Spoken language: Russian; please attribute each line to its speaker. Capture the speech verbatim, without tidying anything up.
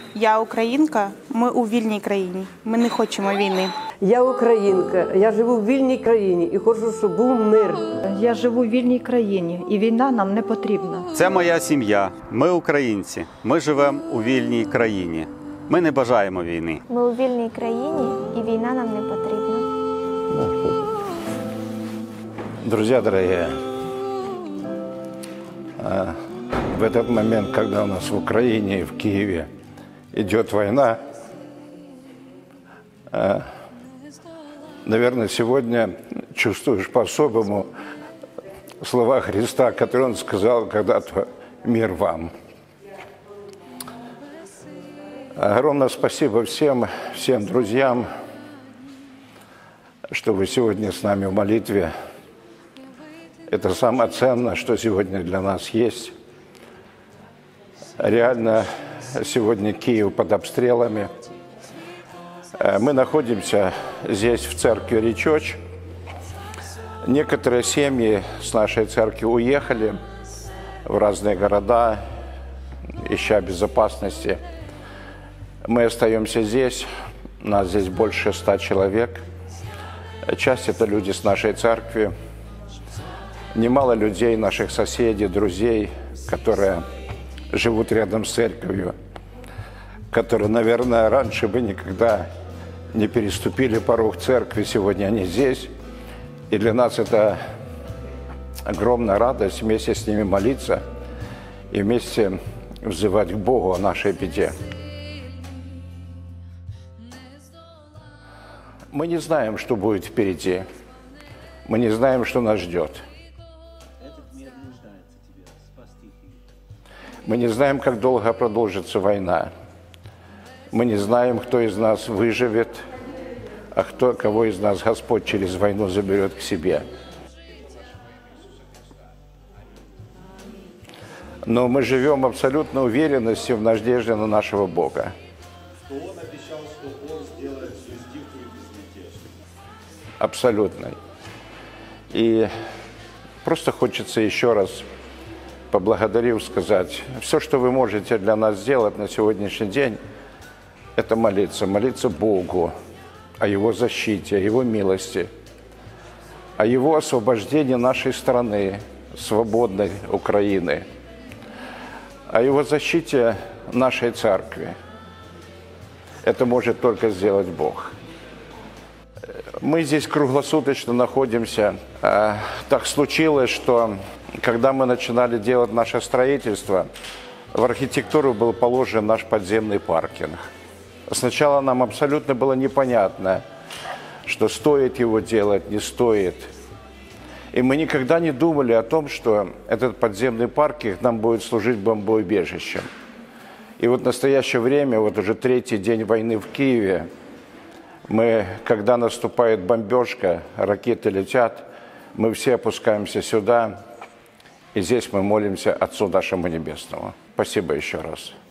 Speaker 1: Я українка, ми у вільній країні. Ми не хочемо війни.
Speaker 2: Я українка, я живу в вільній країні і хочу, щоб був мир.
Speaker 3: Я живу в вільній країні і війна нам не потрібна.
Speaker 4: Це моя сім'я. Ми українці. Ми живемо у вільній країні. Ми не бажаємо війни.
Speaker 5: Ми у вільній країні і війна нам не потрібна.
Speaker 6: Друзья дорогие, в этот момент, когда у нас в Украине и в Киеве идет война, наверное, сегодня чувствуешь по-особому слова Христа, которые Он сказал когда-то: «Мир вам». Огромное спасибо всем, всем друзьям, что вы сегодня с нами в молитве. Это самое ценное, что сегодня для нас есть. Реально, сегодня Киев под обстрелами. Мы находимся здесь, в церкви Речоч. Некоторые семьи с нашей церкви уехали в разные города, ища безопасности. Мы остаемся здесь, нас здесь больше ста человек. Часть это люди с нашей церкви. Немало людей, наших соседей, друзей, которые живут рядом с церковью, которые, наверное, раньше бы никогда не переступили порог церкви, сегодня они здесь. И для нас это огромная радость вместе с ними молиться и вместе взывать к Богу о нашей беде. Мы не знаем, что будет впереди. Мы не знаем, что нас ждет. Мы не знаем, как долго продолжится война. Мы не знаем, кто из нас выживет, а кто, кого из нас Господь через войну заберет к себе. Но мы живем абсолютно уверенностью в надежде на нашего Бога.
Speaker 7: Он обещал, что Он сделает юрисдикцию безмятежной.
Speaker 6: Абсолютно. И просто хочется еще раз, поблагодарив, сказать, все, что вы можете для нас сделать на сегодняшний день, это молиться, молиться Богу о Его защите, о Его милости, о Его освобождении нашей страны, свободной Украины, о Его защите нашей церкви. Это может только сделать Бог. Мы здесь круглосуточно находимся. Так случилось, что когда мы начинали делать наше строительство, в архитектуру был положен наш подземный паркинг. Сначала нам абсолютно было непонятно, что стоит его делать, не стоит. И мы никогда не думали о том, что этот подземный паркинг нам будет служить бомбоубежищем. И вот в настоящее время, вот уже третий день войны в Киеве, мы, когда наступает бомбежка, ракеты летят, мы все опускаемся сюда, и здесь мы молимся Отцу нашему Небесному. Спасибо еще раз.